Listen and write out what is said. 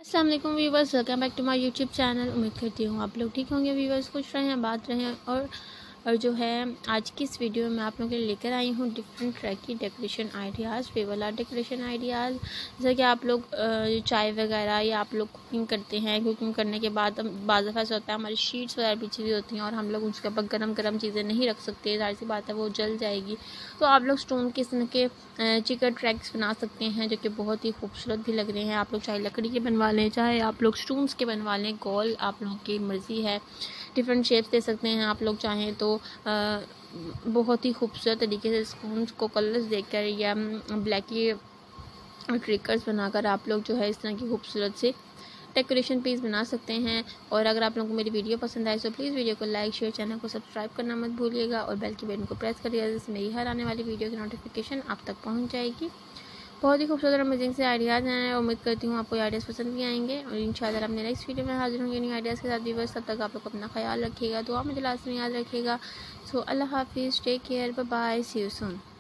अस्सलाम वालेकुम viewers, welcome back to my YouTube channel. उम्मीद करती हूँ आप लोग ठीक होंगे व्यूवर्स, खुश रहें, आबाद रहें। और जो है आज की इस वीडियो में मैं आप लोगों के लिए लेकर आई हूँ डिफरेंट तरह की डेकोरेशन आइडियाज़, फेवरला डेकोरेशन आइडियाज़। जैसे कि आप लोग चाय वगैरह या आप लोग कुकिंग करते हैं, कुकिंग करने के बाद बाज़ दफ़ा ऐसा होता है हमारी शीट्स वगैरह बिछी हुई होती हैं और हम लोग उसके ऊपर गरम गरम चीज़ें नहीं रख सकते, ज़ाहिर सी बात है वो जल जाएगी। तो आप लोग स्टोन के किस्म के चिकन ट्रैक्स बना सकते हैं जो कि बहुत ही खूबसूरत भी लग रहे हैं। आप लोग चाहे लकड़ी के बनवा लें, चाहे आप लोग स्टोन्स के बनवा लें, गोल आप लोगों की मर्ज़ी है। डिफरेंट शेप्स दे सकते हैं आप लोग चाहें तो। बहुत ही खूबसूरत तरीके से स्टोन्स को कलर्स देकर या ब्लैक की ट्रिकर्स बनाकर आप लोग जो है इस तरह की खूबसूरत से डेकोरेशन पीस बना सकते हैं। और अगर आप लोगों को मेरी वीडियो पसंद आए तो प्लीज़ वीडियो को लाइक शेयर, चैनल को सब्सक्राइब करना मत भूलिएगा और बेल की बटन को प्रेस करिएगा जिससे मेरी हर आने वाली वीडियो की नोटिफिकेशन आप तक पहुंच जाएगी। बहुत ही खूबसूरत और अमेजिंग से आइडियाज़ हैं। उम्मीद करती हूँ आपको आइडियाज़ पसंद भी आएंगे और इंशाल्लाह अपने नेक्स्ट वीडियो में हाजिर होंगे न्यू आइडियाज़ के साथ। व्यूअर्स, तब तक आप लोग अपना ख्याल रखिएगा, दुआ में लाजमी याद रखिएगा। सो अल्लाह हाफिज़, take care, bye bye, see you soon.